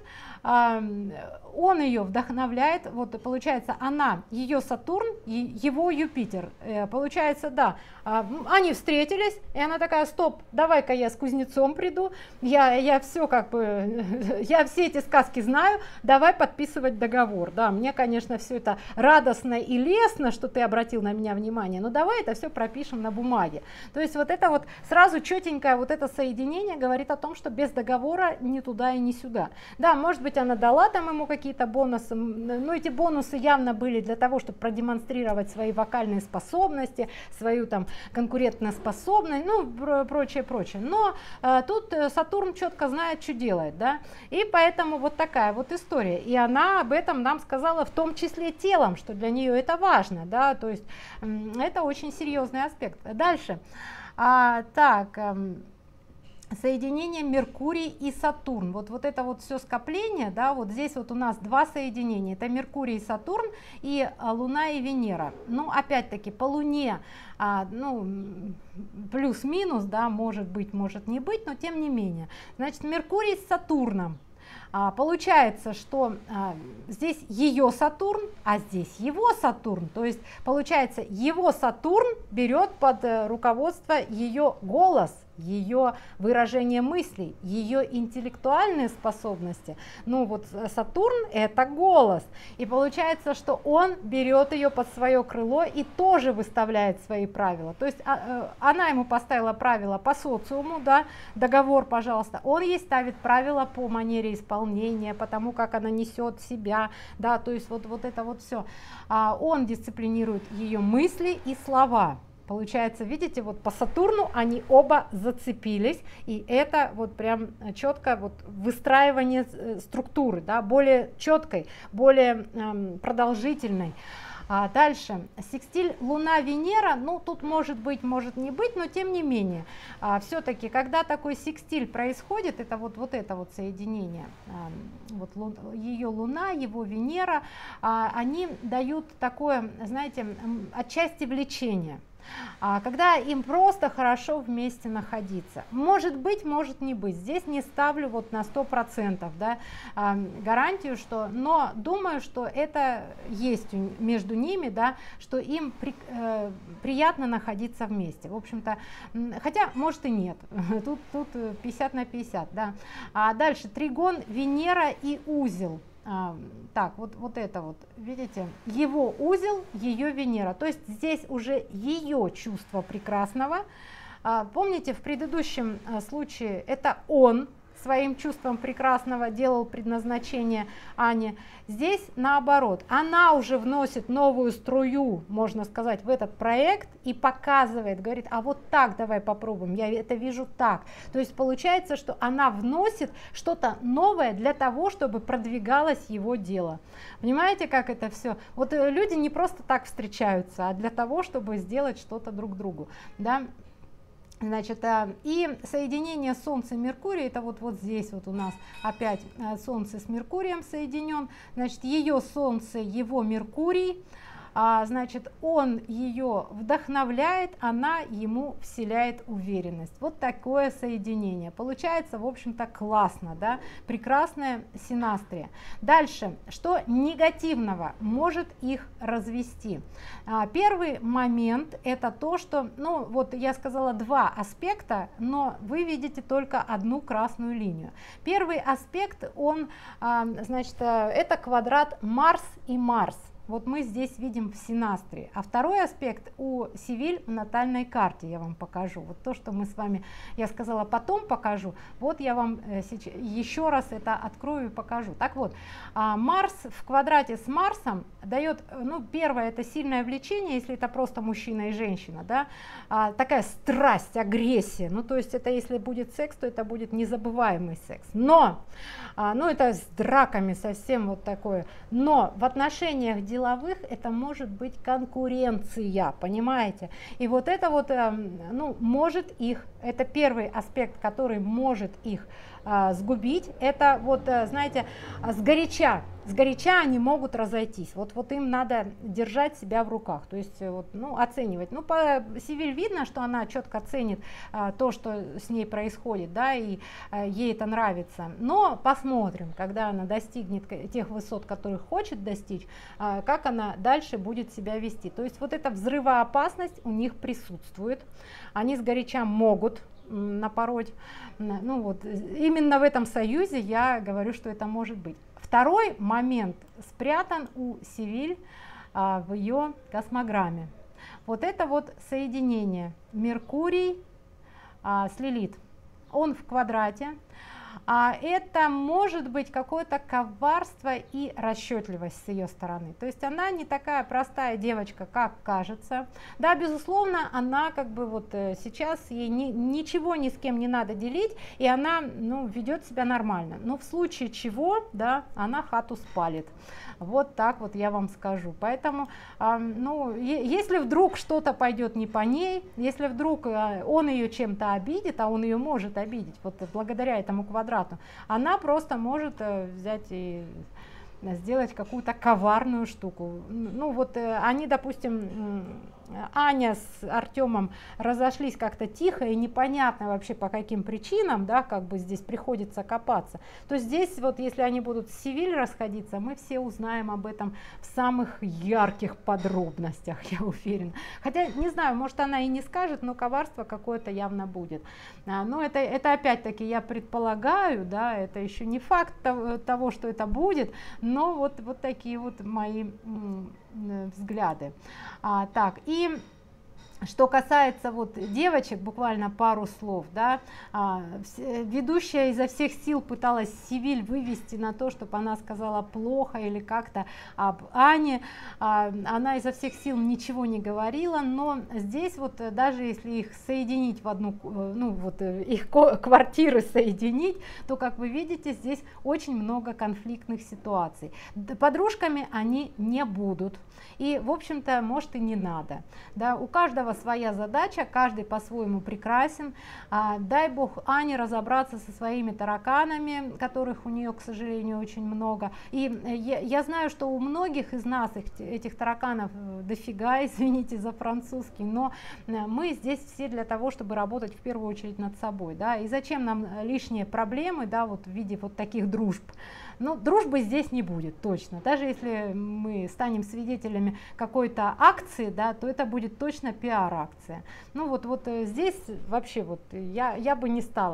он ее вдохновляет, вот получается она, ее Сатурн, его Юпитер. Получается, да, они встретились, и она такая: стоп, давай-ка я с кузнецом приду, я, я все как бы, я все эти сказки знаю, давай подписывать договор. Да, мне, конечно, все это радостно и лестно, что ты обратил на меня внимание, но давай это все пропишем на бумаге. То есть вот это вот сразу четенькое вот это соединение говорит о том, что без договора ни туда и ни сюда. Да, может быть, она дала там ему какие-то бонусы, но эти бонусы явно были для того, чтобы продемонстрировать свои вокальные способности, свою там конкурентоспособность, ну прочее, прочее. Но э, тут Сатурн четко знает, что делает, да, и поэтому вот такая вот история. И она об этом нам сказала в том числе телом, что для нее это важно, да, то есть э, это очень серьезный аспект. Дальше, а, так. Э, соединение Меркурий и Сатурн, вот, вот это вот все скопление, да, вот здесь вот у нас два соединения, это Меркурий и Сатурн, и а, Луна и Венера. Ну, опять-таки, по Луне, а, ну, плюс-минус, да, может быть, может не быть, но тем не менее. Значит, Меркурий с Сатурном. А, получается, что а, здесь ее Сатурн, а здесь его Сатурн, то есть получается, его Сатурн берет под э, руководство ее голос, ее выражение мыслей, ее интеллектуальные способности. Ну вот Сатурн это голос, и получается, что он берет ее под свое крыло и тоже выставляет свои правила. То есть а, она ему поставила правила по социуму, да, договор, пожалуйста, он ей ставит правила по манере исполнения, по тому, как она несет себя, да, то есть вот, вот это вот все. А, он дисциплинирует ее мысли и слова. Получается, видите, вот по Сатурну они оба зацепились, и это вот прям четко вот выстраивание структуры, да, более четкой, более эм, продолжительной. А дальше, секстиль Луна-Венера, ну тут может быть, может не быть, но тем не менее, а, все-таки, когда такой секстиль происходит, это вот, вот это вот соединение, а, вот лу, ее Луна, его Венера, а, они дают такое, знаете, отчасти влечение. А, когда им просто хорошо вместе находиться. Может быть, может не быть. Здесь не ставлю вот на сто процентов, да, а, гарантию, что, но думаю, что это есть между ними, да, что им при, э, приятно находиться вместе. В общем-то, хотя может и нет. Тут, тут пятьдесят на пятьдесят, да. А дальше тригон Венера и узел. А, так, вот, вот это вот, видите, его узел, ее Венера, то есть здесь уже ее чувство прекрасного. А, помните, в предыдущем а, случае это он своим чувством прекрасного делал предназначение Ани. Здесь наоборот, она уже вносит новую струю, можно сказать, в этот проект и показывает, говорит, а вот так давай попробуем, я это вижу так. То есть получается, что она вносит что-то новое для того, чтобы продвигалось его дело. Понимаете, как это все? Вот люди не просто так встречаются, а для того, чтобы сделать что-то друг другу, да? Значит, и соединение Солнца и Меркурия, это вот, вот здесь вот у нас опять Солнце с Меркурием соединен, значит, ее Солнце, его Меркурий, а, значит, он ее вдохновляет, она ему вселяет уверенность. Вот такое соединение. Получается, в общем-то, классно, да, прекрасная синастрия. Дальше, что негативного может их развести? А, первый момент это то, что, ну, вот я сказала два аспекта, но вы видите только одну красную линию. Первый аспект, он, а, значит, это квадрат Марс и Марс. Вот мы здесь видим в синастрии. А второй аспект у Севиль в натальной карте я вам покажу. Вот то, что мы с вами, я сказала, потом покажу. Вот я вам сейчас, еще раз это открою и покажу. Так вот, Марс в квадрате с Марсом дает, ну, первое, это сильное влечение, если это просто мужчина и женщина, да, а, такая страсть, агрессия. Ну, то есть это если будет секс, то это будет незабываемый секс. Но, а, ну, это с драками совсем вот такое. Но в отношениях деловых это может быть конкуренция, понимаете? И вот это вот, ну, может их, это первый аспект, который может их а, сгубить, это вот, знаете, сгоряча, сгоряча они могут разойтись, вот, вот им надо держать себя в руках, то есть, вот, ну, оценивать. Ну, по Севиль видно, что она четко ценит а, то, что с ней происходит, да, и а, ей это нравится, но посмотрим, когда она достигнет тех высот, которых хочет достичь, а, как она дальше будет себя вести. То есть вот эта взрывоопасность у них присутствует, они сгоряча могут напороть, ну вот именно в этом союзе я говорю, что это может быть. Второй момент спрятан у Севиль а, в ее космограмме. Вот это вот соединение Меркурий а, с Лилит, он в квадрате. А это может быть какое-то коварство и расчетливость с ее стороны. То есть она не такая простая девочка, как кажется. Да, безусловно, она как бы вот сейчас ей ни, ничего ни с кем не надо делить, и она, ну, ведет себя нормально. Но в случае чего, да, она хату спалит. Вот так вот я вам скажу. Поэтому, э, ну, если вдруг что-то пойдет не по ней, если вдруг э, он ее чем-то обидит, а он ее может обидеть, вот благодаря этому квадрату, она просто может э, взять и сделать какую-то коварную штуку. Ну вот э, они, допустим, Аня с Артемом разошлись как-то тихо и непонятно вообще по каким причинам, да, как бы здесь приходится копаться, то здесь вот если они будут с Севиль расходиться, мы все узнаем об этом в самых ярких подробностях, я уверена. Хотя не знаю, может она и не скажет, но коварство какое-то явно будет. А, но это, это опять-таки я предполагаю, да, это еще не факт того, того что это будет, но вот, вот такие вот мои взгляды. А, так, и что касается вот девочек, буквально пару слов, да, а, ведущая изо всех сил пыталась Севиль вывести на то, чтобы она сказала плохо или как-то об Ане, а, она изо всех сил ничего не говорила, но здесь вот даже если их соединить в одну, ну вот их квартиры соединить, то, как вы видите, здесь очень много конфликтных ситуаций. Подружками они не будут, и, в общем-то, может и не надо, да, у каждого своя задача, каждый по-своему прекрасен. А, дай бог Ане разобраться со своими тараканами, которых у нее, к сожалению, очень много. И я, я знаю, что у многих из нас их, этих тараканов дофига, извините за французский, но мы здесь все для того, чтобы работать в первую очередь над собой, да, и зачем нам лишние проблемы, да, вот в виде вот таких дружб. Ну, дружбы здесь не будет, точно. Даже если мы станем свидетелями какой-то акции, да, то это будет точно пиар-акция. Ну, вот, вот здесь вообще вот я, я бы не стала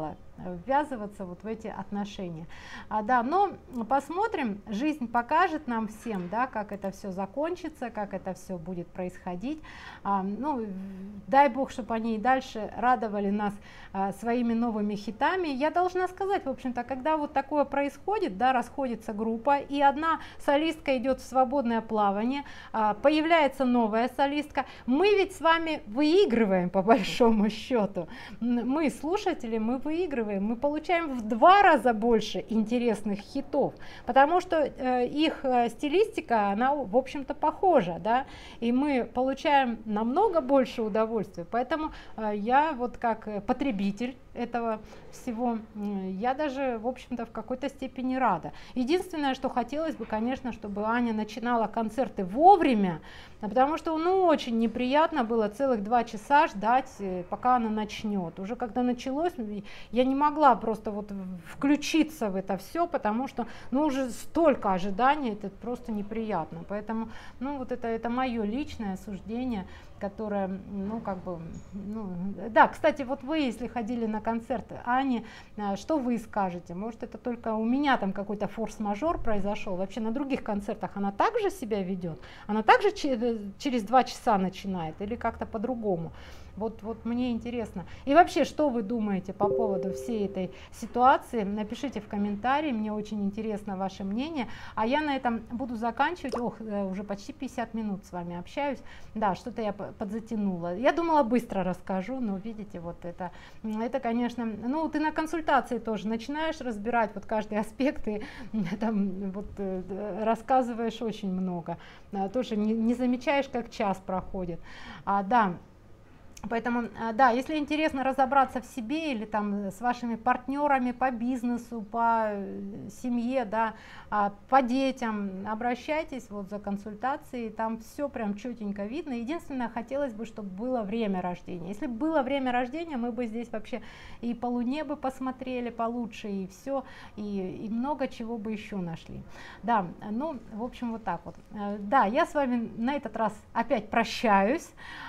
ввязываться вот в эти отношения. А, да, но посмотрим, жизнь покажет нам всем, да, как это все закончится, как это все будет происходить. А, ну, дай бог, чтобы они и дальше радовали нас а, своими новыми хитами. Я должна сказать, в общем-то, когда вот такое происходит, да, расходится группа, и одна солистка идет в свободное плавание, а, появляется новая солистка, мы ведь с вами выигрываем по большому счету. Мы, слушатели, мы выигрываем, мы получаем в два раза больше интересных хитов, потому что э, их э, стилистика, она, в общем-то, похожа, да, и мы получаем намного больше удовольствия. Поэтому э, я вот как потребитель этого всего, э, я даже, в общем-то, в какой-то степени рада. Единственное, что хотелось бы, конечно, чтобы Аня начинала концерты вовремя, потому что, ну, очень неприятно было целых два часа ждать, пока она начнет. Уже когда началось, я не могла просто вот включиться в это все, потому что, ну, уже столько ожиданий, это просто неприятно. Поэтому, ну, вот это, это мое личное суждение, которое, ну, как бы, ну, да, кстати, вот вы, если ходили на концерт Ани, что вы скажете? Может, это только у меня там какой-то форс-мажор произошел? Вообще на других концертах она также себя ведет? Она также через два часа начинает или как-то по-другому? Вот, вот мне интересно. И вообще, что вы думаете по поводу всей этой ситуации? Напишите в комментарии, мне очень интересно ваше мнение. А я на этом буду заканчивать. Ох, уже почти пятьдесят минут с вами общаюсь. Да, что-то я подзатянула. Я думала, быстро расскажу, но видите, вот это, это, конечно, ну, ты на консультации тоже начинаешь разбирать вот каждый аспект, и там вот рассказываешь очень много. Тоже не, не замечаешь, как час проходит. А, да. Поэтому, да, если интересно разобраться в себе или там с вашими партнерами по бизнесу, по семье, да, по детям, обращайтесь вот за консультацией, там все прям четенько видно. Единственное, хотелось бы, чтобы было время рождения. Если бы было время рождения, мы бы здесь вообще и по Луне бы посмотрели получше, и все, и, и много чего бы еще нашли. Да, ну, в общем, вот так вот. Да, я с вами на этот раз опять прощаюсь.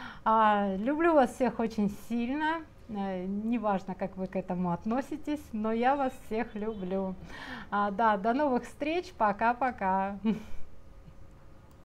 А, люблю вас всех очень сильно, а, неважно, как вы к этому относитесь, но я вас всех люблю. А, да, до новых встреч, пока-пока.